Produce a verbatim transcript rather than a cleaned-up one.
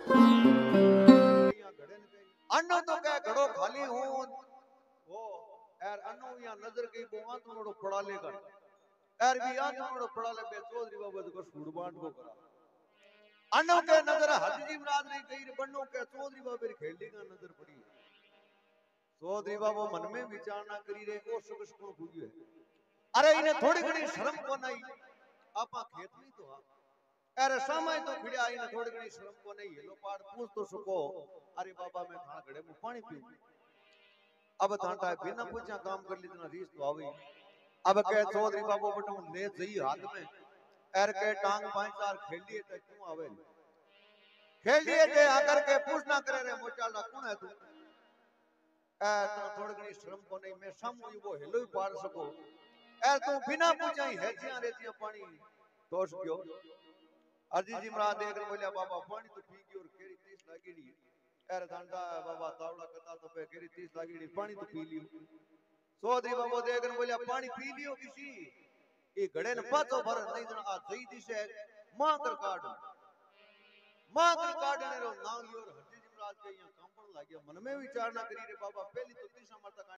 अन्नो तो कह घड़ो खाली हूं वो यार अन्नो यहाँ नजर गई बोआ तो नोड़ो पड़ा लेकर यार भी यहाँ तो नोड़ो पड़ा ले बे चौधरी बाबा को सूड़ बांट को करा अन्नो के नजर हाजी महाराज ने गई बन्नो के चौधरी बाबा री खेली का नजर पड़ी चौधरी बाबा मन में विचार ना करी रे ओ सुख सुख हुई है अरे इन्हें थोड़ी घड़ी शर्म को नहीं आपा खेत में तो आ अरे समय तो खिड़िया इन्हें थोड़ी घड़ी शर्म को नहीं लो पाड़ पूछ तो सको अरे बाबा मैं खाना घड़े में पानी पीऊं अब थांटा बिना पूछा काम कर ली इतना रीस तो आवी अब कह चौधरी बाबू बटू ले जई हाथ में एर के टांग पांच चार खेलिए तो क्यों आवे खेलिए ते आकर के पूछ ना करे रे मोचाला कौन है तू ए तो थोड़ी घड़ी शर्म को नहीं मैं सामू वो हेलो ही पार सको ए तू बिना पूछा ही हेजियां रेतियां पानी तोष गयो अजी जी महाराज देख बोलिया बाबा पानी तो पी गई और केरी तीस लागीडी एर धांडा बाबा तावड़ा कथा तो पे केरी तीस लागीडी पानी तो पी लियो चौधरी बाबू देख बोलिया पानी पी लियो किसी ये घड़े ने पाछो भर नहीं जन आ जई दिसे मां कर काट मां कर काटने रो नांग योर हजी जी महाराज के यहां कांपण लाग्या मन में विचार ना करी रे बाबा पहली तो तीसरा मरता